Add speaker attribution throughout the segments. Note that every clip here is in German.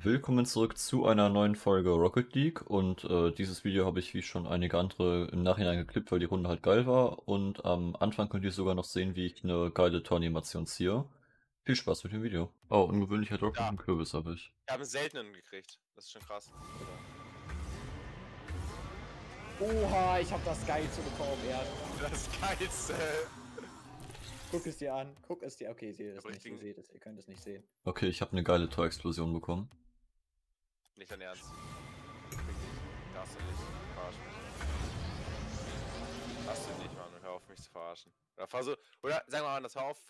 Speaker 1: Willkommen zurück zu einer neuen Folge Rocket League und dieses Video habe ich wie schon einige andere im Nachhinein geklippt, weil die Runde halt geil war und am Anfang könnt ihr sogar noch sehen, wie ich eine geile Toranimation ziehe. Viel Spaß mit dem Video. Oh, ungewöhnlicher Drop und einen Kürbis habe ich.
Speaker 2: Wir haben einen seltenen gekriegt. Das ist schon krass.
Speaker 3: Oha, ich hab das Geilste bekommen, ja.
Speaker 2: Das Geilste.
Speaker 3: Guck es dir an, guck es dir. Okay, ihr seht es
Speaker 2: Aber
Speaker 3: nicht, ihr seht es, ihr könnt es nicht sehen.
Speaker 1: Okay, ich habe eine geile Torexplosion bekommen.
Speaker 2: Nicht dein Ernst. Darfst du nicht verarschen. Darfst du nicht, Mann. Hör auf, mich zu verarschen. Oder sagen wir mal anders, hör auf,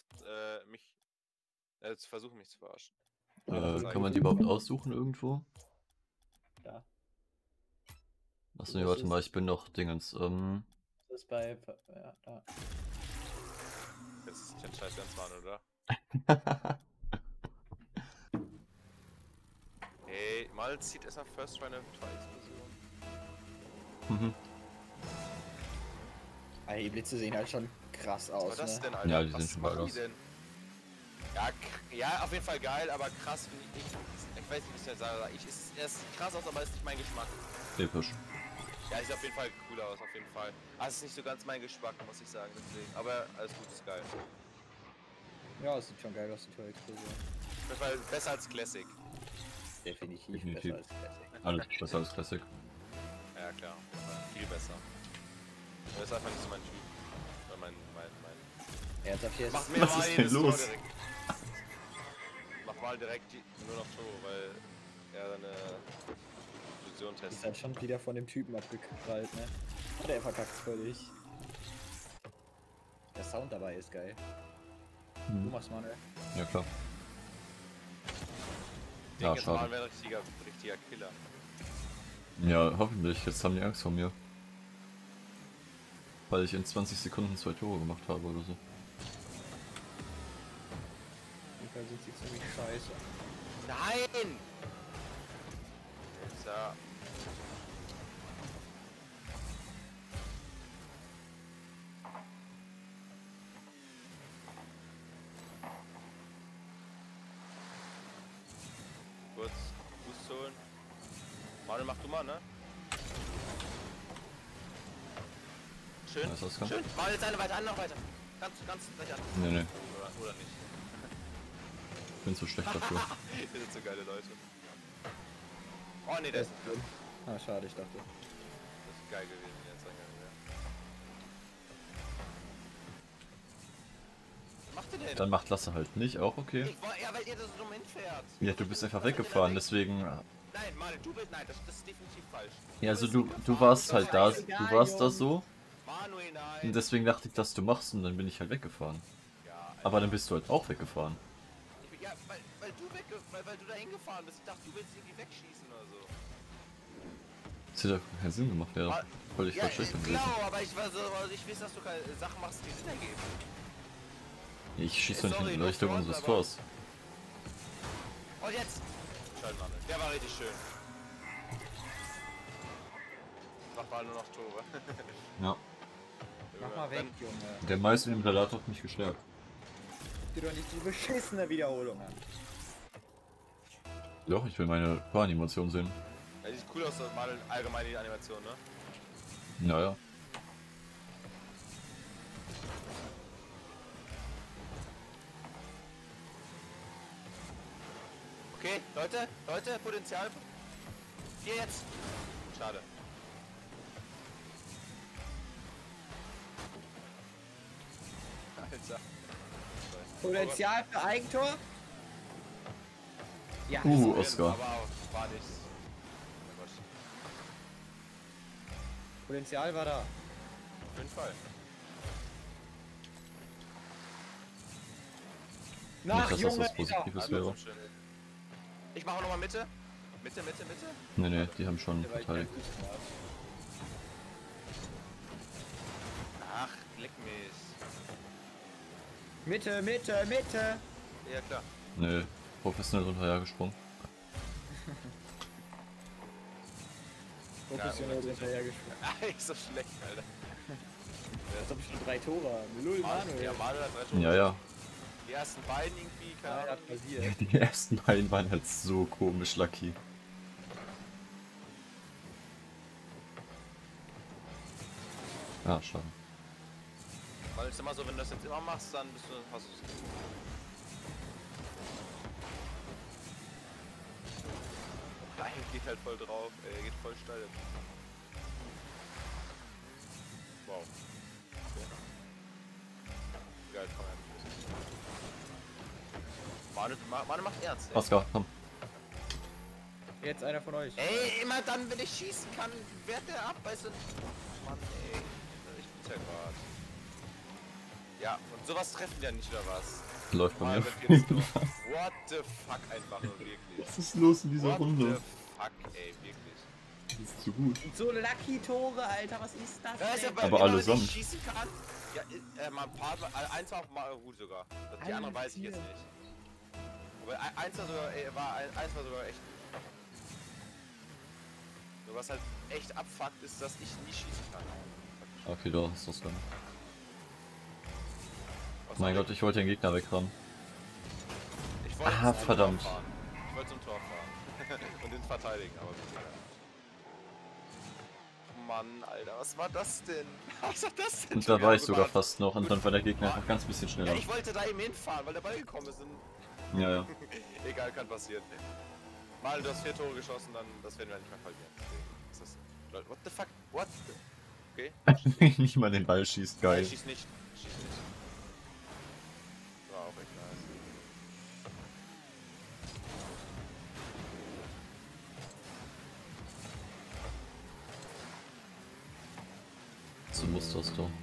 Speaker 2: zu versuchen, mich zu verarschen.
Speaker 1: Kann man die überhaupt aussuchen irgendwo?
Speaker 3: Ja.
Speaker 1: Achso, nee, warte mal, ich bin noch Dingens.
Speaker 3: Das ist bei. Ja, da.
Speaker 2: Das ist nicht ein scheiß Ernst, Mann, oder? Hey, mal zieht erstmal First Try eine Tor-Explosion.
Speaker 1: Mhm.
Speaker 3: Die Blitze sehen halt schon krass aus.
Speaker 2: Was war das
Speaker 3: ne?
Speaker 2: denn, Alter?
Speaker 1: Ja, die
Speaker 2: Was
Speaker 1: sehen schon
Speaker 2: machen
Speaker 1: geil
Speaker 2: die
Speaker 1: aus.
Speaker 2: denn? Ja, auf jeden Fall geil, aber krass finde ich. Ich weiß nicht, wie ich das sage. Es sieht krass aus, aber es ist nicht mein Geschmack.
Speaker 1: Episch.
Speaker 2: Ja, sieht auf jeden Fall cool aus, auf jeden Fall. Aber es ist nicht so ganz mein Geschmack, muss ich sagen, deswegen. Aber alles gut, ist geil.
Speaker 3: Ja, es sieht schon geil aus, die Torexplosion.
Speaker 2: Das war besser als Classic.
Speaker 3: Definitiv
Speaker 1: Definitiv.
Speaker 3: besser als Classic.
Speaker 1: Alles besser als Classic.
Speaker 2: Ja, klar. Viel besser. Das ist einfach nicht so mein Typ. Oder mein.
Speaker 3: Ernsthaft jetzt?
Speaker 2: Macht mir
Speaker 1: Was
Speaker 2: mal
Speaker 1: ist denn
Speaker 2: jedes Tor
Speaker 1: los?
Speaker 2: direkt. Mach mal direkt nur noch Tor, weil er seine Illusion
Speaker 3: Ist
Speaker 2: testet.
Speaker 3: halt schon wieder von dem Typen abgekrallt, ne? Der verkackt völlig. Der Sound dabei ist geil. Du machst mal, ne?
Speaker 1: Ja, klar.
Speaker 2: Ich
Speaker 1: Ja,
Speaker 2: denke, jetzt mal
Speaker 1: schade.
Speaker 2: wäre ein richtiger Killer.
Speaker 1: Ja, hoffentlich. Jetzt haben die Angst vor mir. Weil ich in 20 Sekunden 2 Tore gemacht habe oder so.
Speaker 3: Auf jeden Fall sind sie ziemlich scheiße.
Speaker 2: Nein! Jetzt ja. Kurz Boost holen. Manuel, mach du mal, ne? Schön,
Speaker 1: Nice Ausgang.
Speaker 2: schön. Manuel, jetzt eine weiter, noch weiter. Ganz gleich an.
Speaker 1: Nee, nee.
Speaker 2: Oder nicht.
Speaker 1: Ich bin zu schlecht dafür.
Speaker 2: Wir sind so geile Leute. Oh ne, der ist
Speaker 3: drin. Ah, schade, ich dachte.
Speaker 2: das ist geil gewesen jetzt. Was macht ihr denn?
Speaker 1: Dann macht Lasse halt nicht, auch okay.
Speaker 2: Ja, weil ihr das so dumm hinfährt.
Speaker 1: Ja, du bist einfach weggefahren, deswegen.
Speaker 2: Nein, Manuel, nein, das ist definitiv falsch.
Speaker 1: Ja, also du warst halt da, du warst da so.
Speaker 2: Manuel, nein.
Speaker 1: Und deswegen dachte ich, dass du machst und dann bin ich halt weggefahren.
Speaker 2: Ja, Alter.
Speaker 1: Aber dann bist du halt auch weggefahren.
Speaker 2: Ja, weil du da hingefahren bist. Ich dachte, du willst irgendwie wegschießen oder so.
Speaker 1: Das hat ja keinen Sinn gemacht, ja. Völlig
Speaker 2: Ja,
Speaker 1: falsch gewesen.
Speaker 2: genau, aber ich weiß, dass du keine Sachen machst, die Sinn ergeben.
Speaker 1: Ich schieße nicht
Speaker 2: Sorry,
Speaker 1: in
Speaker 2: nur
Speaker 1: Richtung
Speaker 2: Front,
Speaker 1: unseres
Speaker 2: aber-
Speaker 1: Tors.
Speaker 2: Und jetzt! Scheiße, Manuel. Der war richtig schön. Mach mal nur noch Tore.
Speaker 1: Ja.
Speaker 3: Mach mal weg, Junge.
Speaker 1: Der Mais im Salat hat mich gestärkt.
Speaker 3: Du doch nicht die beschissene Wiederholung an.
Speaker 1: Doch, ich will meine Tor-Animation sehen.
Speaker 2: Ja, sieht cool aus, mal allgemein die Animation, ne?
Speaker 1: Naja.
Speaker 2: Okay, Leute, Potenzial. Hier jetzt. Schade. Alter.
Speaker 3: Potenzial für Eigentor? Ja,
Speaker 1: Oscar.
Speaker 2: Aber auch war nichts. Oh Gott.
Speaker 3: Potenzial war da.
Speaker 2: Auf jeden Fall.
Speaker 3: Nach
Speaker 1: Nicht, dass das
Speaker 3: Junge,
Speaker 1: was Positives
Speaker 2: Also,
Speaker 1: wäre.
Speaker 2: schön. Ich mache nochmal Mitte. Mitte.
Speaker 1: Nee, nee, die haben schon
Speaker 3: Dieser.
Speaker 1: verteidigt.
Speaker 2: Ach, leck mich.
Speaker 3: Mitte.
Speaker 2: Ja, klar.
Speaker 1: Nee, professionell runterhergesprungen.
Speaker 3: Professionell hinterhergespielt.
Speaker 2: Ah, ist so schlecht, Alter.
Speaker 3: Als ob ich schon 3 Tore habe. Lull, Manuel.
Speaker 2: Ja, Manuel hat 3 Tore.
Speaker 1: Ja, ja.
Speaker 2: die ersten beiden irgendwie, keine
Speaker 3: Ja,
Speaker 2: Ahnung.
Speaker 3: hat passiert.
Speaker 1: Die ersten beiden waren halt so komisch, Lucky. Ah, schade.
Speaker 2: Weil es ist immer so, wenn du das jetzt immer machst, dann bist du, hast du es. Nein, geht halt voll drauf, ey, geht voll steil. Wow. Okay. Geil, komm her. Mane macht ernst, ey.
Speaker 1: Oscar, komm.
Speaker 3: Jetzt einer von euch.
Speaker 2: Ey, immer dann, wenn ich schießen kann, wehrt der ab, weißt du? Mann, ey. Ich bin's ja grad. Ja, und sowas treffen wir ja nicht, oder was?
Speaker 1: Läuft bei
Speaker 2: Mal
Speaker 1: mir.
Speaker 2: mit jetzt so. What the fuck einfach nur wirklich.
Speaker 1: Was ist los in dieser
Speaker 2: What the
Speaker 1: Runde?
Speaker 2: fuck, ey, wirklich.
Speaker 1: Das ist zu gut.
Speaker 3: So Lucky Tore, Alter, was ist das?
Speaker 2: Ja, ist ja
Speaker 3: denn?
Speaker 2: bei
Speaker 1: Aber
Speaker 2: immer, wenn
Speaker 1: allesamt.
Speaker 2: ich schießen kann. Ja, mal ein paar, eins war auch mal gut sogar. Die andere weiß ich jetzt nicht. Aber eins war sogar, eins war sogar echt gut. Nur was halt echt abfuckt ist, dass ich nie schießen kann.
Speaker 1: Okay, da ist das dann.
Speaker 2: Was
Speaker 1: Mein
Speaker 2: soll
Speaker 1: Gott, ich wollte den Gegner wegrammen.
Speaker 2: ich wollte
Speaker 1: Ah,
Speaker 2: zum
Speaker 1: verdammt.
Speaker 2: Tor fahren. Ich wollte zum Tor fahren. Und den verteidigen, aber gut. Mann, Alter, was war das denn? Was war das denn?
Speaker 1: Und
Speaker 2: schon
Speaker 1: da war
Speaker 2: wieder
Speaker 1: ich sogar
Speaker 2: gemacht?
Speaker 1: fast noch und dann war der Gegner einfach ganz bisschen
Speaker 2: Ja,
Speaker 1: schneller.
Speaker 2: ich wollte da eben hinfahren, weil der Ball gekommen ist. Und
Speaker 1: Ja, ja.
Speaker 2: egal, kann passieren. Mal, du hast 4 Tore geschossen, dann das werden wir nicht mehr verlieren. Deswegen ist das. Leute, what the fuck? What the... Okay.
Speaker 1: Nicht mal den Ball schießt, geil.
Speaker 2: Nein, schieß nicht. Schieß nicht. War auch echt nice.
Speaker 1: So muss das doch.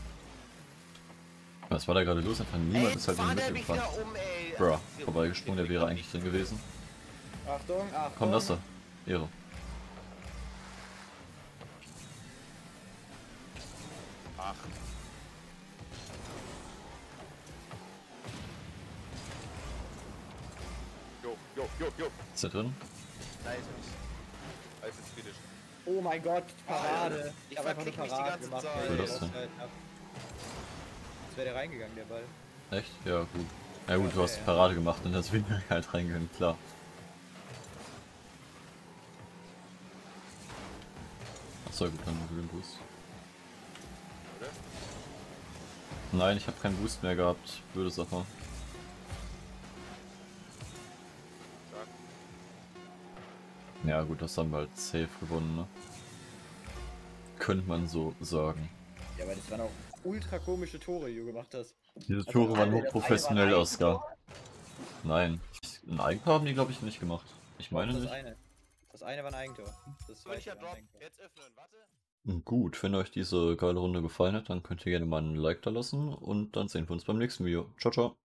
Speaker 1: Was war da gerade los? Einfach niemand ist halt in
Speaker 2: fahr
Speaker 1: der
Speaker 2: der
Speaker 1: Mitte
Speaker 2: mich
Speaker 1: gefahren.
Speaker 2: wieder um, ey.
Speaker 1: Bruh, vorbeigesprungen, der wäre eigentlich drin gewesen.
Speaker 3: Achtung, Achtung.
Speaker 1: Komm, lass da. Ehre.
Speaker 2: Ach. Jo.
Speaker 1: Ist er drin?
Speaker 2: Nein, ist er nicht. Alles jetzt kritisch.
Speaker 3: Oh mein Gott, Parade.
Speaker 2: Alter, ich
Speaker 3: hab einfach eine
Speaker 2: verklick mich die
Speaker 3: Parade
Speaker 2: ganze
Speaker 3: gemacht.
Speaker 2: Zeit.
Speaker 3: weil
Speaker 1: Wo
Speaker 3: ich
Speaker 1: das denn?
Speaker 3: Offside hab. Jetzt wäre der reingegangen, der Ball.
Speaker 1: Echt? Ja, gut. Ja gut, du hast die Parade gemacht und deswegen bin ich halt reingegangen, klar. Achso, gut, dann den Boost.
Speaker 2: Oder?
Speaker 1: Nein, ich habe keinen Boost mehr gehabt. Blöde Sache.
Speaker 2: Sag.
Speaker 1: Ja gut, das haben wir halt safe gewonnen, ne? Könnte man so sagen.
Speaker 3: Ja, aber das waren auch ultra komische Tore, die du gemacht hast.
Speaker 1: Diese Tore waren
Speaker 3: das
Speaker 1: hochprofessionell,
Speaker 3: eine war ein
Speaker 1: Oscar. Nein, ein Eigentor haben die glaube ich nicht gemacht. Ich meine
Speaker 3: Das
Speaker 1: nicht.
Speaker 3: eine. Das eine war ein Eigentor. Das
Speaker 2: Soll ich
Speaker 3: zweite
Speaker 2: ja
Speaker 3: war ein
Speaker 2: Drop
Speaker 3: Eigentor.
Speaker 2: jetzt öffnen? Warte.
Speaker 1: Gut, wenn euch diese geile Runde gefallen hat, dann könnt ihr gerne mal ein Like da lassen und dann sehen wir uns beim nächsten Video. Ciao, ciao.